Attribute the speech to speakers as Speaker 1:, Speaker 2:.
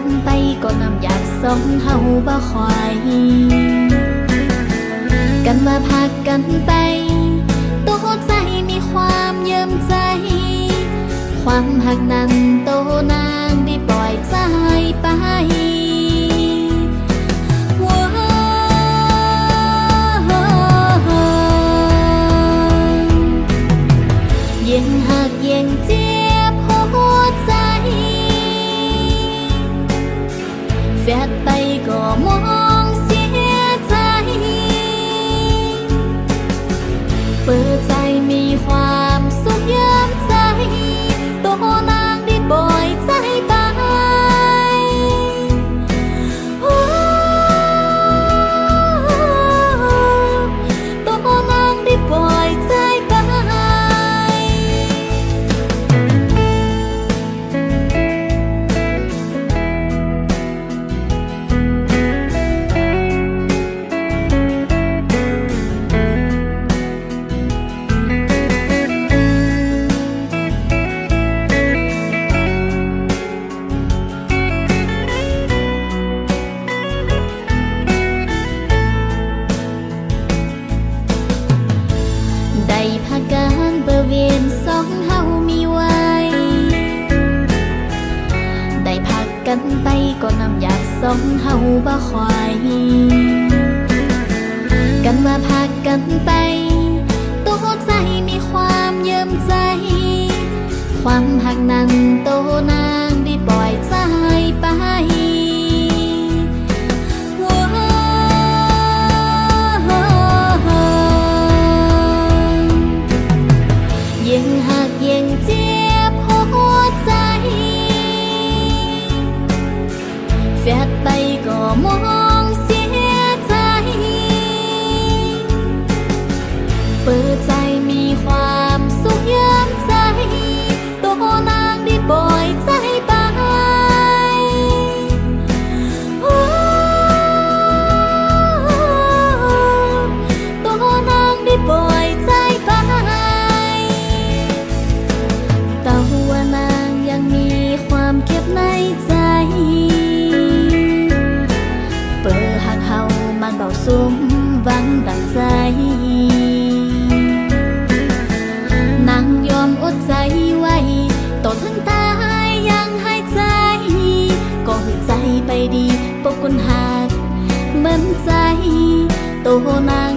Speaker 1: ไปก็น้ำอยากสองเฮาบ่ควายกันมาพักกันไปตัวใจมีความเยิ้มใจความหักนั้นโตนางได้ปล่อยใจไปยิ่งหักยิ่งเจ็บหัวใจแฟดไปก็มองเสียใจเปิดใจมีความสุขเยิ้มใจตัวนางได้ปล่อยใจไปตัวนางได้ปล่อยใจไปกันไปก็น้ำอยากสองเฮาบ่ควายกันมาพักกันไปตัวใจมีความเยิ้มใจความหักนั้นโตนางได้ปล่อยใจไปยิ่งหักยิ่งเจ็บหัวใจแฟดไปก็มองเสียใจเปิดใจมีความสุขเยิ้มใจตัวนางได้ปล่อยใจไปตัวนางได้ปล่อยใจไปแต่ว่านางยังมีความเก็บในใจมันเบาสุมหวังดังใจนางยอมอดใจไว้ต่อถึงตายยังหายใจก็หัวใจไปดีปกกุนหักเหมือนใจตัวนาง